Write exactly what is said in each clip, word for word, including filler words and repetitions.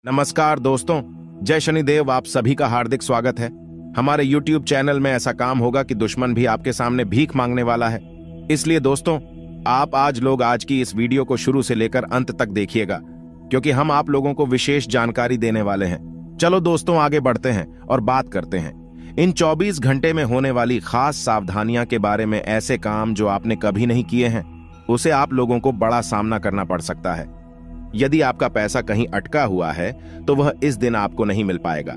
नमस्कार दोस्तों, जय शनिदेव। आप सभी का हार्दिक स्वागत है। हमारे यूट्यूब चैनल में ऐसा काम होगा कि दुश्मन भी आपके सामने भीख मांगने वाला है। इसलिए दोस्तों, आप आज लोग आज की इस वीडियो को शुरू से लेकर अंत तक देखिएगा, क्योंकि हम आप लोगों को विशेष जानकारी देने वाले हैं। चलो दोस्तों, आगे बढ़ते हैं और बात करते हैं इन चौबीस घंटे में होने वाली खास सावधानियां के बारे में। ऐसे काम जो आपने कभी नहीं किए हैं, उसे आप लोगों को बड़ा सामना करना पड़ सकता है। यदि आपका पैसा कहीं अटका हुआ है तो वह इस दिन आपको नहीं मिल पाएगा।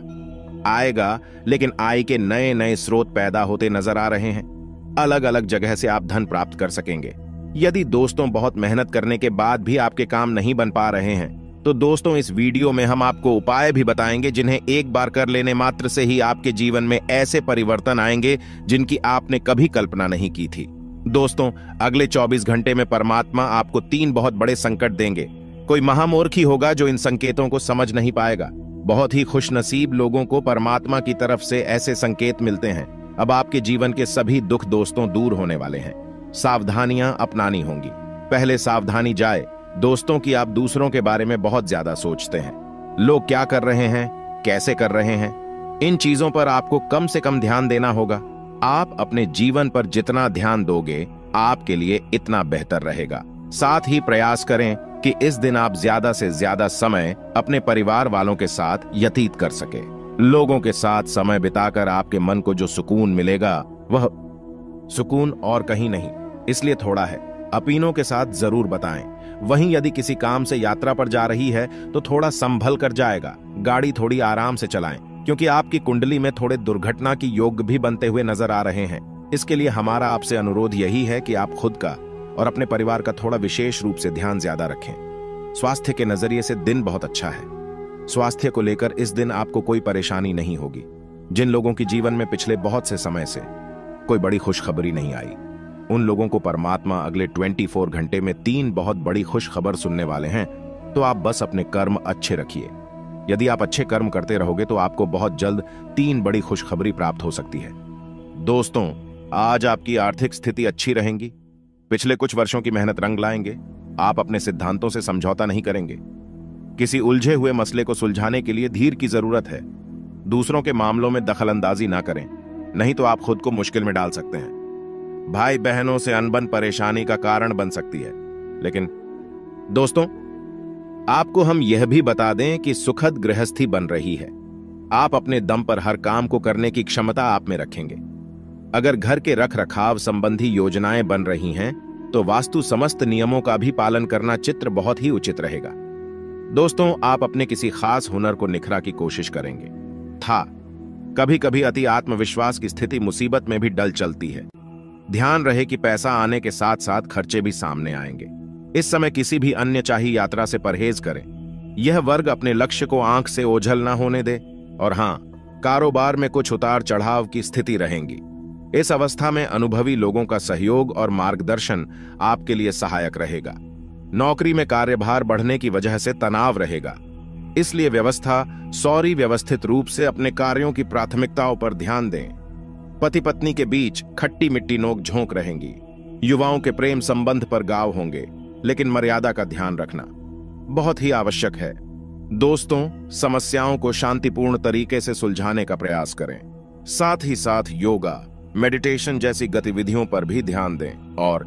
आएगा, लेकिन आय के नए नए स्रोत पैदा होते नजर आ रहे हैं। अलग अलग जगह से आप धन प्राप्त कर सकेंगे। यदि दोस्तों बहुत मेहनत करने के बाद भी आपके काम नहीं बन पा रहे हैं, तो दोस्तों इस वीडियो में हम आपको उपाय भी बताएंगे जिन्हें एक बार कर लेने मात्र से ही आपके जीवन में ऐसे परिवर्तन आएंगे जिनकी आपने कभी कल्पना नहीं की थी। दोस्तों, अगले चौबीस घंटे में परमात्मा आपको तीन बहुत बड़े संकट देंगे। कोई महामूर्खी होगा जो इन संकेतों को समझ नहीं पाएगा। बहुत ही खुशनसीब लोगों को परमात्मा की तरफ से ऐसे संकेत मिलते हैं। अब आपके जीवन के सभी दुख दोस्तों दूर होने वाले हैं। सावधानियां अपनानी होंगी। पहले सावधानी जाए दोस्तों कि आप दूसरों के बारे में बहुत ज्यादा सोचते हैं। लोग क्या कर रहे हैं, कैसे कर रहे हैं, इन चीजों पर आपको कम से कम ध्यान देना होगा। आप अपने जीवन पर जितना ध्यान दोगे, आपके लिए इतना बेहतर रहेगा। साथ ही प्रयास करें कि इस दिन आप ज्यादा से ज्यादा समय अपने परिवार वालों के साथ व्यतीत कर सके। लोगों के साथ समय बिताकर आपके मन को जो सुकून मिलेगा, वह सुकून और कहीं नहीं, इसलिए थोड़ा है अपीनों के साथ जरूर बताएं। वहीं यदि किसी काम से यात्रा पर जा रही है तो थोड़ा संभल कर जाएगा। गाड़ी थोड़ी आराम से चलाएं, क्योंकि आपकी कुंडली में थोड़े दुर्घटना की योग भी बनते हुए नजर आ रहे हैं। इसके लिए हमारा आपसे अनुरोध यही है कि आप खुद का और अपने परिवार का थोड़ा विशेष रूप से ध्यान ज्यादा रखें। स्वास्थ्य के नजरिए से दिन बहुत अच्छा है। स्वास्थ्य को लेकर इस दिन आपको कोई परेशानी नहीं होगी। जिन लोगों के जीवन में पिछले बहुत से समय से कोई बड़ी खुशखबरी नहीं आई, उन लोगों को परमात्मा अगले चौबीस घंटे में तीन बहुत बड़ी खुशखबर सुनने वाले हैं। तो आप बस अपने कर्म अच्छे रखिए। यदि आप अच्छे कर्म करते रहोगे तो आपको बहुत जल्द तीन बड़ी खुशखबरी प्राप्त हो सकती है। दोस्तों, आज आपकी आर्थिक स्थिति अच्छी रहेगी। पिछले कुछ वर्षों की मेहनत रंग लाएंगे। आप अपने सिद्धांतों से समझौता नहीं करेंगे। किसी उलझे हुए मसले को सुलझाने के लिए धीर की जरूरत है। दूसरों के मामलों में दखलंदाजी ना करें, नहीं तो आप खुद को मुश्किल में डाल सकते हैं। भाई बहनों से अनबन परेशानी का कारण बन सकती है। लेकिन दोस्तों, आपको हम यह भी बता दें कि सुखद गृहस्थी बन रही है। आप अपने दम पर हर काम को करने की क्षमता आप में रखेंगे। अगर घर के रख रखाव संबंधी योजनाएं बन रही हैं, तो वास्तु समस्त नियमों का भी पालन करना चित्र बहुत ही उचित रहेगा। दोस्तों, आप अपने किसी खास हुनर को निखरा की कोशिश करेंगे। था कभी कभी अति आत्मविश्वास की स्थिति मुसीबत में भी डल चलती है। ध्यान रहे कि पैसा आने के साथ साथ खर्चे भी सामने आएंगे। इस समय किसी भी अन्य चाही यात्रा से परहेज करें। यह वर्ग अपने लक्ष्य को आंख से ओझल ना होने दे। और हां, कारोबार में कुछ उतार चढ़ाव की स्थिति रहेंगी। इस अवस्था में अनुभवी लोगों का सहयोग और मार्गदर्शन आपके लिए सहायक रहेगा। नौकरी में कार्यभार बढ़ने की वजह से तनाव रहेगा, इसलिए व्यवस्था सौरी व्यवस्थित रूप से अपने कार्यों की प्राथमिकताओं पर ध्यान दें। पति पत्नी के बीच खट्टी मिट्टी नोक झोंक रहेंगी। युवाओं के प्रेम संबंध पर गाव होंगे, लेकिन मर्यादा का ध्यान रखना बहुत ही आवश्यक है। दोस्तों, समस्याओं को शांतिपूर्ण तरीके से सुलझाने का प्रयास करें। साथ ही साथ योगा, मेडिटेशन जैसी गतिविधियों पर भी ध्यान दें। और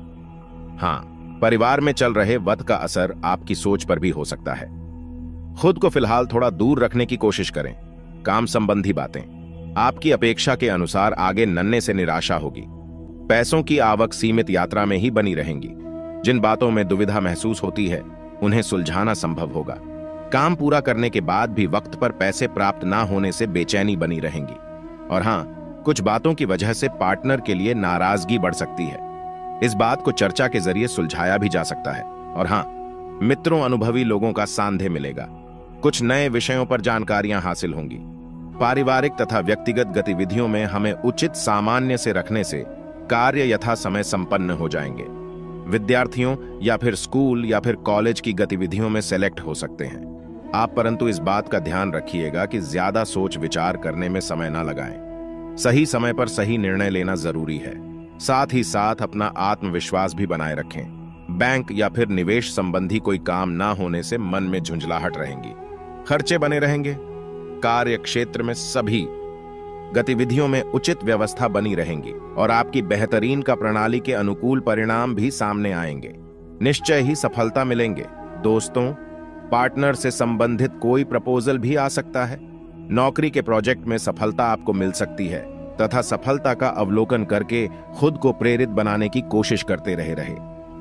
हां, परिवार में चल रहे वध का असर आपकी सोच पर भी हो सकता है। खुद को फिलहाल थोड़ा दूर रखने की कोशिश करें। काम संबंधी बातें आपकी अपेक्षा के अनुसार आगे नन्हे से निराशा होगी। पैसों की आवक सीमित यात्रा में ही बनी रहेंगी। जिन बातों में दुविधा महसूस होती है, उन्हें सुलझाना संभव होगा। काम पूरा करने के बाद भी वक्त पर पैसे प्राप्त ना होने से बेचैनी बनी रहेंगी। और हां, कुछ बातों की वजह से पार्टनर के लिए नाराजगी बढ़ सकती है। इस बात को चर्चा के जरिए सुलझाया भी जा सकता है। और हां, मित्रों, अनुभवी लोगों का सान्ध्य मिलेगा। कुछ नए विषयों पर जानकारियां हासिल होंगी। पारिवारिक तथा व्यक्तिगत गतिविधियों में हमें उचित सामान्य से रखने से कार्य यथा समय संपन्न हो जाएंगे। विद्यार्थियों या फिर स्कूल या फिर कॉलेज की गतिविधियों में सेलेक्ट हो सकते हैं आप, परंतु इस बात का ध्यान रखिएगा कि ज्यादा सोच विचार करने में समय ना लगाएं। सही समय पर सही निर्णय लेना जरूरी है। साथ ही साथ अपना आत्मविश्वास भी बनाए रखें। बैंक या फिर निवेश संबंधी कोई काम ना होने से मन में झुंझलाहट रहेंगी। खर्चे बने रहेंगे। कार्य क्षेत्र में सभी गतिविधियों में उचित व्यवस्था बनी रहेंगी और आपकी बेहतरीन का प्रणाली के अनुकूल परिणाम भी सामने आएंगे। निश्चय ही सफलता मिलेंगे। दोस्तों, पार्टनर से संबंधित कोई प्रपोजल भी आ सकता है। नौकरी के प्रोजेक्ट में सफलता आपको मिल सकती है तथा सफलता का अवलोकन करके खुद को प्रेरित बनाने की कोशिश करते रहे रहे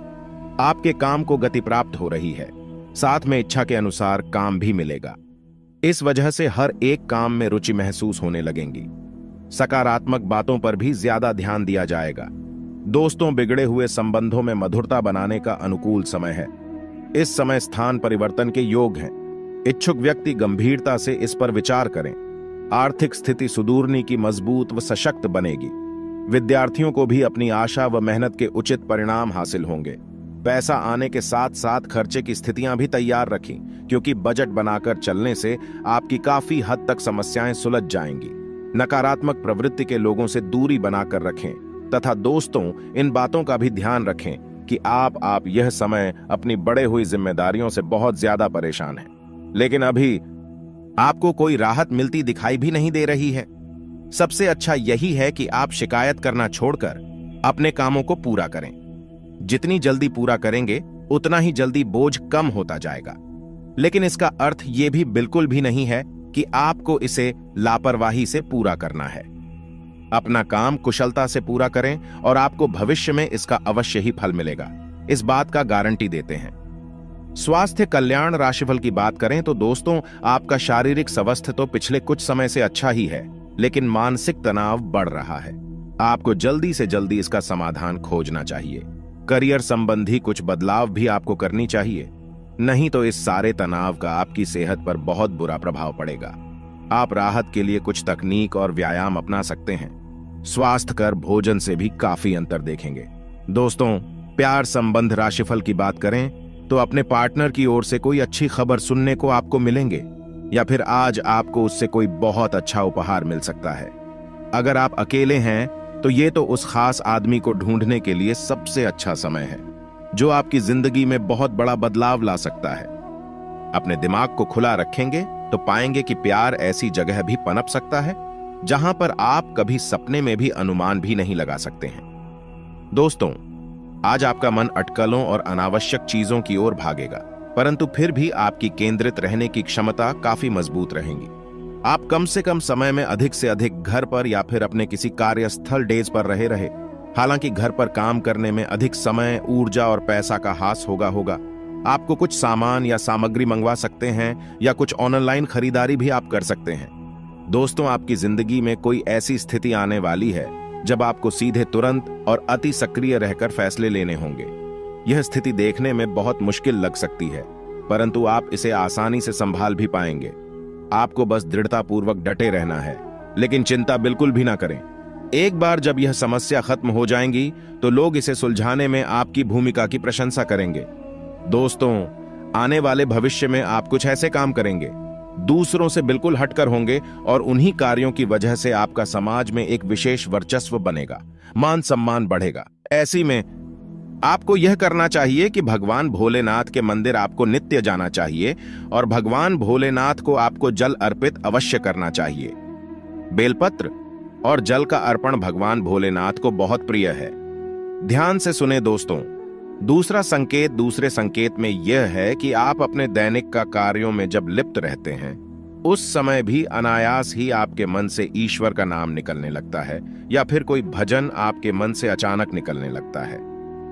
आपके काम को गति प्राप्त हो रही है। साथ में इच्छा के अनुसार काम भी मिलेगा। इस वजह से हर एक काम में रुचि महसूस होने लगेंगी। सकारात्मक बातों पर भी ज्यादा ध्यान दिया जाएगा। दोस्तों, बिगड़े हुए संबंधों में मधुरता बनाने का अनुकूल समय है। इस समय स्थान परिवर्तन के योग हैं। इच्छुक व्यक्ति गंभीरता से इस पर विचार करें। आर्थिक स्थिति सुदूरनी की मजबूत व सशक्त बनेगी। विद्यार्थियों को भी अपनी आशा व मेहनत के उचित परिणाम हासिल होंगे। पैसा आने के साथ साथ खर्चे की स्थितियां भी तैयार रखें, क्योंकि बजट बनाकर चलने से आपकी काफी हद तक समस्याएं सुलझ जाएंगी। नकारात्मक प्रवृत्ति के लोगों से दूरी बनाकर रखें तथा दोस्तों, इन बातों का भी ध्यान रखें कि आप आप यह समय अपनी बढ़े हुई जिम्मेदारियों से बहुत ज्यादा परेशान हैं, लेकिन अभी आपको कोई राहत मिलती दिखाई भी नहीं दे रही है। सबसे अच्छा यही है कि आप शिकायत करना छोड़कर अपने कामों को पूरा करें। जितनी जल्दी पूरा करेंगे उतना ही जल्दी बोझ कम होता जाएगा। लेकिन इसका अर्थ यह भी बिल्कुल भी नहीं है कि आपको इसे लापरवाही से पूरा करना है। अपना काम कुशलता से पूरा करें और आपको भविष्य में इसका अवश्य ही फल मिलेगा। इस बात का गारंटी देते हैं। स्वास्थ्य कल्याण राशिफल की बात करें तो दोस्तों, आपका शारीरिक स्वास्थ्य तो पिछले कुछ समय से अच्छा ही है, लेकिन मानसिक तनाव बढ़ रहा है। आपको जल्दी से जल्दी इसका समाधान खोजना चाहिए। करियर संबंधी कुछ बदलाव भी आपको करनी चाहिए, नहीं तो इस सारे तनाव का आपकी सेहत पर बहुत बुरा प्रभाव पड़ेगा। आप राहत के लिए कुछ तकनीक और व्यायाम अपना सकते हैं। स्वास्थ्य कर भोजन से भी काफी अंतर देखेंगे। दोस्तों, प्यार संबंध राशिफल की बात करें तो अपने पार्टनर की ओर से कोई अच्छी खबर सुनने को आपको मिलेंगे, या फिर आज आपको उससे कोई बहुत अच्छा उपहार मिल सकता है। अगर आप अकेले हैं तो ये तो उस खास आदमी को ढूंढने के लिए सबसे अच्छा समय है, जो आपकी जिंदगी में बहुत बड़ा बदलाव ला सकता है। अपने दिमाग को खुला रखेंगे तो पाएंगे कि प्यार ऐसी जगह भी पनप सकता है जहां पर आप कभी सपने में भी अनुमान भी नहीं लगा सकते हैं। दोस्तों, आज आपका मन अटकलों और अनावश्यक चीजों की ओर भागेगा, परंतु फिर भी आपकी केंद्रित रहने की क्षमता काफी मजबूत रहेगी। आप कम से कम समय में अधिक से अधिक घर पर या फिर अपने किसी कार्यस्थल डेज पर रहे रहे हालांकि घर पर काम करने में अधिक समय, ऊर्जा और पैसा का हास होगा होगा आपको कुछ सामान या सामग्री मंगवा सकते हैं या कुछ ऑनलाइन खरीदारी भी आप कर सकते हैं। दोस्तों, आपकी जिंदगी में कोई ऐसी स्थिति आने वाली है जब आपको सीधे, तुरंत और अति सक्रिय रहकर फैसले लेने होंगे। यह स्थिति देखने में बहुत मुश्किल लग सकती है, परंतु आप इसे आसानी से संभाल भी पाएंगे। आपको बस दृढ़तापूर्वक डटे रहना है, लेकिन चिंता बिल्कुल भी ना करें। एक बार जब यह समस्या खत्म हो जाएंगी तो लोग इसे सुलझाने में आपकी भूमिका की प्रशंसा करेंगे। दोस्तों, आने वाले भविष्य में आप कुछ ऐसे काम करेंगे, दूसरों से बिल्कुल हटकर होंगे और उन्हीं कार्यों की वजह से आपका समाज में एक विशेष वर्चस्व बनेगा, मान सम्मान बढ़ेगा। ऐसी में आपको यह करना चाहिए कि भगवान भोलेनाथ के मंदिर आपको नित्य जाना चाहिए और भगवान भोलेनाथ को आपको जल अर्पित अवश्य करना चाहिए। बेलपत्र और जल का अर्पण भगवान भोलेनाथ को बहुत प्रिय है। ध्यान से सुने दोस्तों। दूसरा संकेत दूसरे संकेत में यह है कि आप अपने दैनिक का कार्यों में जब लिप्त रहते हैं, उस समय भी अनायास ही आपके मन से ईश्वर का नाम निकलने लगता है या फिर कोई भजन आपके मन से अचानक निकलने लगता है।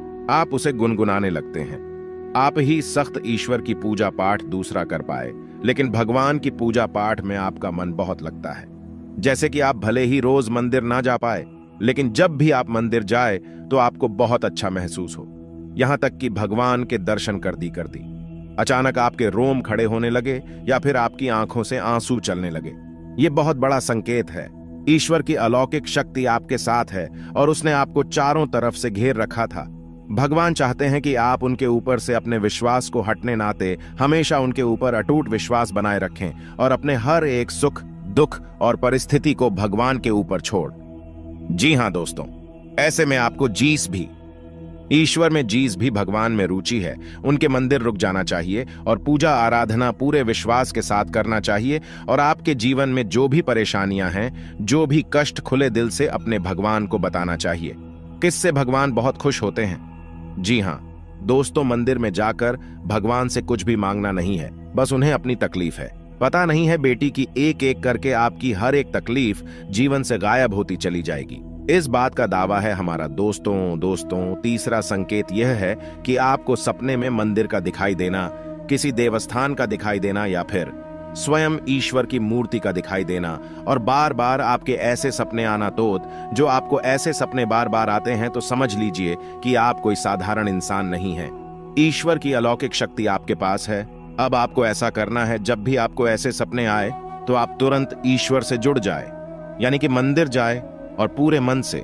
आप उसे गुनगुनाने लगते हैं। आप ही सख्त ईश्वर की पूजा पाठ दूसरा कर पाए, लेकिन भगवान की पूजा पाठ में आपका मन बहुत लगता है। जैसे कि आप भले ही रोज मंदिर ना जा पाए, लेकिन जब भी आप मंदिर जाए तो आपको बहुत अच्छा महसूस हो, यहां तक कि भगवान के दर्शन कर दी कर दी अचानक आपके रोम खड़े होने लगे या फिर आपकी आंखों से आंसू चलने लगे। यह बहुत बड़ा संकेत है। ईश्वर की अलौकिक शक्ति आपके साथ है और उसने आपको चारों तरफ से घेर रखा था। भगवान चाहते हैं कि आप उनके ऊपर से अपने विश्वास को हटने नाते हमेशा उनके ऊपर अटूट विश्वास बनाए रखें और अपने हर एक सुख, दुख और परिस्थिति को भगवान के ऊपर छोड़। जी हां दोस्तों, ऐसे में आपको जीस भी ईश्वर में जिस भी भगवान में रुचि है उनके मंदिर रुक जाना चाहिए और पूजा आराधना पूरे विश्वास के साथ करना चाहिए। और आपके जीवन में जो भी परेशानियां हैं, जो भी कष्ट, खुले दिल से अपने भगवान को बताना चाहिए। किससे भगवान बहुत खुश होते हैं? जी हाँ दोस्तों, मंदिर में जाकर भगवान से कुछ भी मांगना नहीं है, बस उन्हें अपनी तकलीफ है। पता नहीं है बेटी की एक एक करके आपकी हर एक तकलीफ जीवन से गायब होती चली जाएगी। इस बात का दावा है हमारा। दोस्तों दोस्तों तीसरा संकेत यह है कि आपको सपने में मंदिर का दिखाई देना, किसी देवस्थान का दिखाई देना या फिर स्वयं ईश्वर की मूर्ति का दिखाई देना और बार बार आपके ऐसे सपने आना। तो जो आपको ऐसे सपने बार बार आते हैं तो समझ लीजिए कि आप कोई साधारण इंसान नहीं हैं। ईश्वर की अलौकिक शक्ति आपके पास है। अब आपको ऐसा करना है, जब भी आपको ऐसे सपने आए तो आप तुरंत ईश्वर से जुड़ जाए, यानी कि मंदिर जाए और पूरे मन से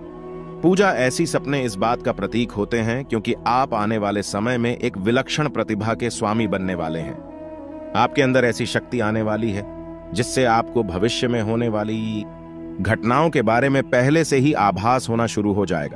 पूजा। ऐसी सपने इस बात का प्रतीक होते हैं क्योंकि आप आने वाले समय में एक विलक्षण प्रतिभा के स्वामी बनने वाले हैं। आपके अंदर ऐसी शक्ति आने वाली है जिससे आपको भविष्य में होने वाली घटनाओं के बारे में पहले से ही आभास होना शुरू हो जाएगा।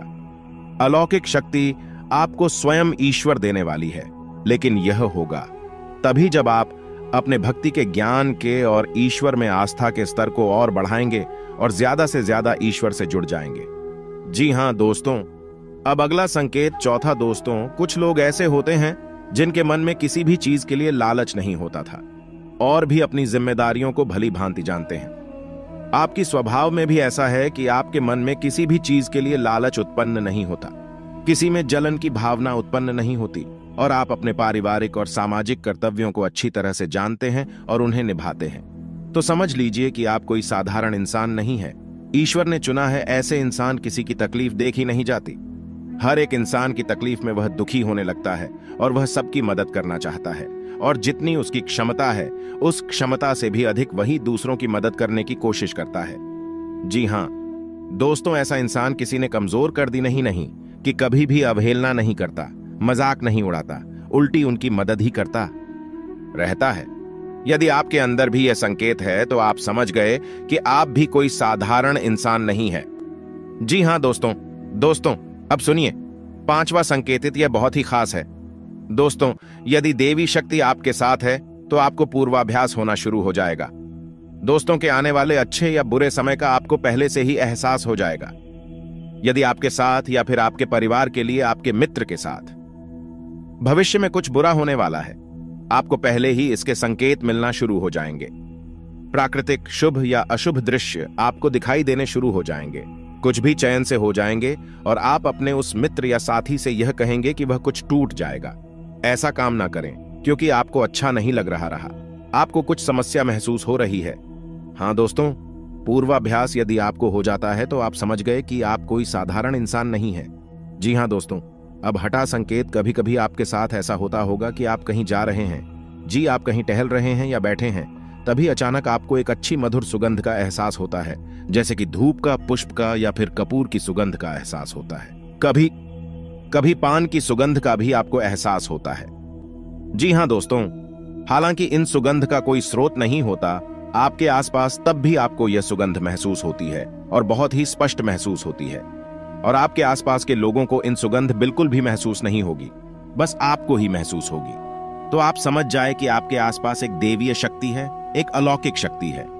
अलौकिक शक्ति आपको स्वयं ईश्वर देने वाली है, लेकिन यह होगा तभी जब आप अपने भक्ति के, ज्ञान के और ईश्वर में आस्था के स्तर को और बढ़ाएंगे और ज्यादा से ज्यादा ईश्वर से जुड़ जाएंगे। जी हां दोस्तों, अब अगला संकेत चौथा। दोस्तों, कुछ लोग ऐसे होते हैं जिनके मन में किसी भी चीज के लिए लालच नहीं होता था और भी अपनी जिम्मेदारियों को भली भांति जानते हैं। आपकी स्वभाव में भी ऐसा है कि आपके मन में किसी भी चीज के लिए लालच उत्पन्न नहीं होता, किसी में जलन की भावना उत्पन्न नहीं होती और आप अपने पारिवारिक और सामाजिक कर्तव्यों को अच्छी तरह से जानते हैं और उन्हें निभाते हैं। तो समझ लीजिए कि आप कोई साधारण इंसान नहीं है। ईश्वर ने चुना है ऐसे इंसान किसी की तकलीफ देखी नहीं जाती। हर एक इंसान की तकलीफ में वह दुखी होने लगता है और वह सबकी मदद करना चाहता है और जितनी उसकी क्षमता है उस क्षमता से भी अधिक वही दूसरों की मदद करने की कोशिश करता है। जी हां दोस्तों, ऐसा इंसान किसी ने कमजोर कर दी नहीं नहीं कि कभी भी अवहेलना नहीं करता, मजाक नहीं उड़ाता, उल्टी उनकी मदद ही करता रहता है। यदि आपके अंदर भी यह संकेत है तो आप समझ गए कि आप भी कोई साधारण इंसान नहीं है। जी हां दोस्तों दोस्तों अब सुनिए, पांचवा संकेतित यह बहुत ही खास है। दोस्तों, यदि देवी शक्ति आपके साथ है तो आपको पूर्वाभ्यास होना शुरू हो जाएगा। दोस्तों के आने वाले अच्छे या बुरे समय का आपको पहले से ही एहसास हो जाएगा। यदि आपके साथ या फिर आपके परिवार के लिए आपके मित्र के साथ भविष्य में कुछ बुरा होने वाला है, आपको पहले ही इसके संकेत मिलना शुरू हो जाएंगे। प्राकृतिक शुभ या अशुभ दृश्य आपको दिखाई देने शुरू हो जाएंगे। कुछ भी चयन से हो जाएंगे और आप अपने उस मित्र या साथी से यह कहेंगे कि वह कुछ टूट जाएगा। ऐसा काम ना करें क्योंकि आपको अच्छा नहीं लग रहा रहा, आपको कुछ समस्या महसूस हो रही है। हाँ दोस्तों, पूर्वाभ्यास यदि आपको हो जाता है तो आप समझ गए कि आप कोई साधारण इंसान नहीं है। जी हाँ दोस्तों, अब हठा संकेत। कभी कभी आपके साथ ऐसा होता होगा कि आप कहीं जा रहे हैं, जी आप कहीं टहल रहे हैं या बैठे हैं, तभी अचानक आपको एक अच्छी मधुर सुगंध का एहसास होता है, जैसे कि धूप का, पुष्प का या फिर कपूर की सुगंध का एहसास होता है। कभी कभी पान की सुगंध का भी आपको एहसास होता है। जी हाँ दोस्तों, हालांकि इन सुगंध का कोई स्रोत नहीं होता आपके आसपास, तब भी आपको यह सुगंध महसूस होती है और बहुत ही स्पष्ट महसूस होती है। और आपके आसपास के लोगों को इन सुगंध बिल्कुल भी महसूस नहीं होगी, बस आपको ही महसूस होगी। तो आप समझ जाए कि आपके आसपास एक देवीय शक्ति है, एक अलौकिक शक्ति है।